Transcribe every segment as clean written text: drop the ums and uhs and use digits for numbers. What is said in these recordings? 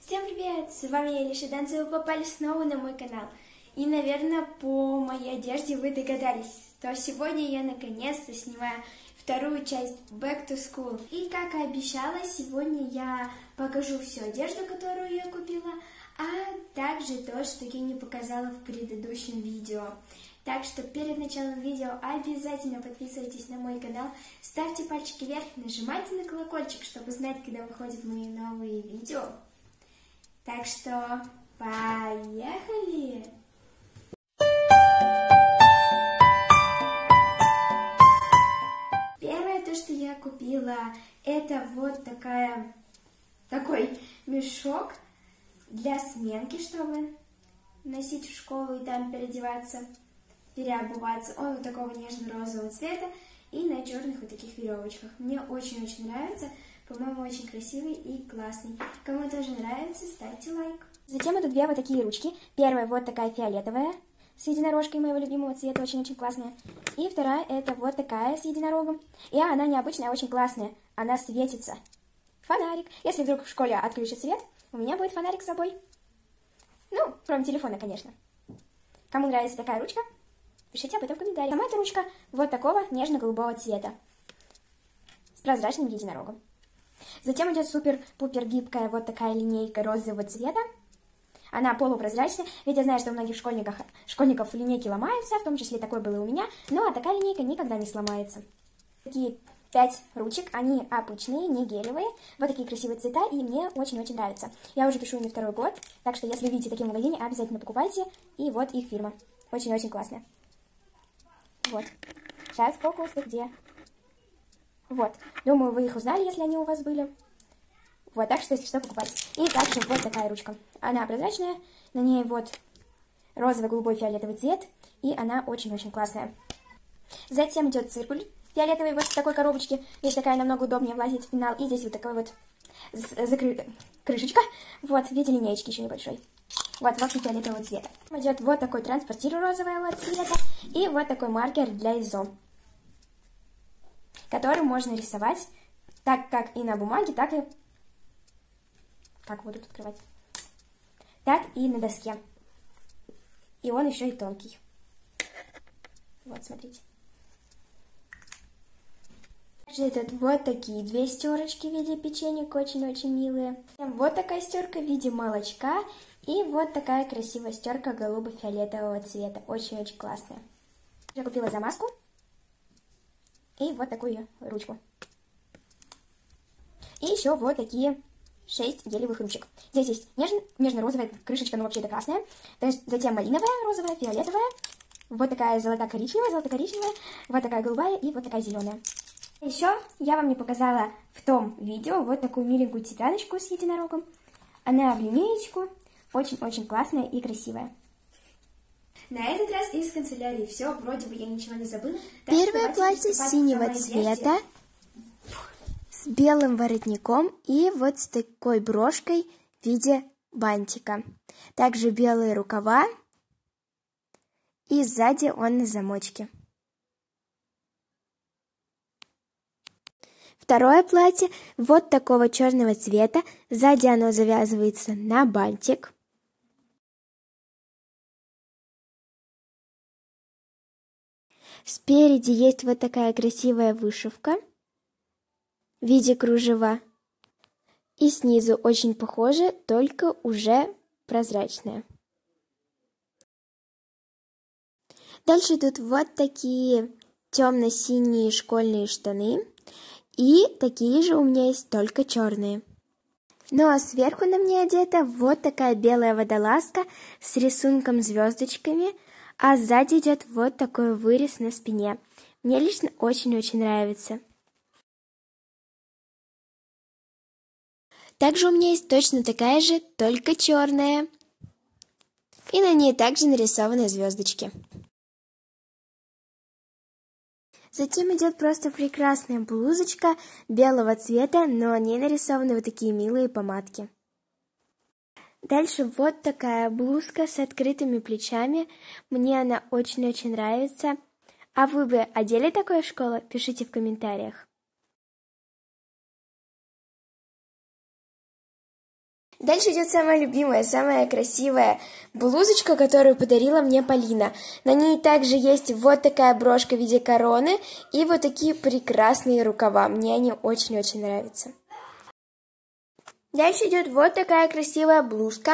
Всем привет! С вами я, Лиша Данцева, и вы попали снова на мой канал. И, наверное, по моей одежде вы догадались, что сегодня я наконец-то снимаю вторую часть Back to School. И, как и обещала, сегодня я покажу всю одежду, которую я купила, а также то, что я не показала в предыдущем видео. Так что перед началом видео обязательно подписывайтесь на мой канал, ставьте пальчики вверх, нажимайте на колокольчик, чтобы знать, когда выходят мои новые видео. Так что поехали! Первое, то, что я купила, это вот такой мешок для сменки, чтобы носить в школу и там переодеваться, переобуваться. Он вот такого нежно-розового цвета и на черных вот таких веревочках. Мне очень-очень нравится. По-моему, очень красивый и классный. Кому тоже нравится, ставьте лайк. Затем это две вот такие ручки. Первая вот такая фиолетовая с единорожкой моего любимого цвета, очень-очень классная. И вторая это вот такая с единорогом. И она необычная, а очень классная. Она светится. Фонарик. Если вдруг в школе отключат свет, у меня будет фонарик с собой. Ну, кроме телефона, конечно. Кому нравится такая ручка, пишите об этом в комментариях. Сама эта ручка вот такого нежно-голубого цвета. С прозрачным единорогом. Затем идет супер-пупер гибкая вот такая линейка розового цвета. Она полупрозрачная, ведь я знаю, что у многих школьников линейки ломаются, в том числе такой было и у меня, но такая линейка никогда не сломается. Такие 5 ручек, они обычные, не гелевые, вот такие красивые цвета, и мне очень-очень нравятся. Я уже пишу ими второй год, так что если видите такие в магазине, обязательно покупайте, и вот их фирма. Очень-очень классная. Вот. Сейчас фокус, ты где? Вот. Думаю, вы их узнали, если они у вас были. Вот, так что, если что, покупайте. И также вот такая ручка. Она прозрачная, на ней вот розовый, голубой, фиолетовый цвет, и она очень-очень классная. Затем идет циркуль фиолетовый вот в такой коробочке. Здесь такая намного удобнее влазит в пенал. И здесь вот такой вот крышечка, вот, в виде линеечки еще небольшой. Вот, в общем, фиолетового цвета. Идет вот такой транспортир розового цвета и вот такой маркер для ИЗО, который можно рисовать так как и на бумаге, так и... Как буду открывать? Так и на доске. И он еще и тонкий. Вот, смотрите. Также тут вот такие две стерочки в виде печенек, очень-очень милые. Вот такая стерка в виде молочка. И вот такая красивая стерка голубо-фиолетового цвета. Очень-очень классная. Я купила замазку. И вот такую ручку. И еще вот такие 6 гелевых ручек. Здесь есть нежно-розовая крышечка, ну вообще-то красная. Затем малиновая, розовая, фиолетовая. Вот такая золото-коричневая, вот такая голубая и вот такая зеленая. Еще я вам не показала в том видео вот такую миленькую тетрадочку с единорогом. Она в линеечку. Очень-очень классная и красивая. На этот раз из канцелярии все, вроде бы я ничего не забыла. Первое платье синего цвета с белым воротником и вот с такой брошкой в виде бантика. Также белые рукава и сзади он на замочке. Второе платье вот такого черного цвета, сзади оно завязывается на бантик. Спереди есть вот такая красивая вышивка в виде кружева. И снизу очень похоже, только уже прозрачная. Дальше тут вот такие темно-синие школьные штаны. И такие же у меня есть, только черные. Ну а сверху на мне одета вот такая белая водолазка с рисунком звездочками. А сзади идет вот такой вырез на спине. Мне лично очень-очень нравится. Также у меня есть точно такая же, только черная. И на ней также нарисованы звездочки. Затем идет просто прекрасная блузочка белого цвета, но на ней нарисованы вот такие милые помадки. Дальше вот такая блузка с открытыми плечами. Мне она очень-очень нравится. А вы бы одели такое в школу? Пишите в комментариях. Дальше идет самая любимая, самая красивая блузочка, которую подарила мне Полина. На ней также есть вот такая брошка в виде короны и вот такие прекрасные рукава. Мне они очень-очень нравятся. Дальше идет вот такая красивая блузка.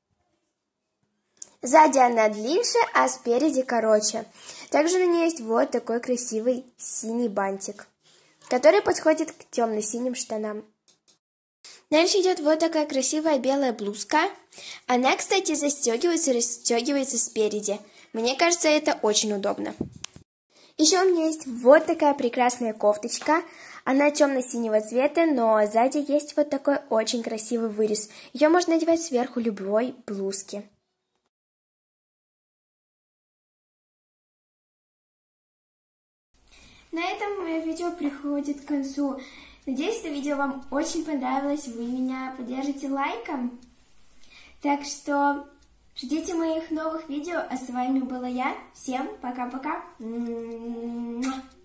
Сзади она длиннее, а спереди короче. Также на ней есть вот такой красивый синий бантик, который подходит к темно-синим штанам. Дальше идет вот такая красивая белая блузка. Она, кстати, застегивается и расстегивается спереди. Мне кажется, это очень удобно. Еще у меня есть вот такая прекрасная кофточка. Она темно-синего цвета, но сзади есть вот такой очень красивый вырез. Ее можно надевать сверху любой блузки. На этом мое видео приходит к концу. Надеюсь, это видео вам очень понравилось. Вы меня поддержите лайком. Так что ждите моих новых видео. А с вами была я. Всем пока-пока.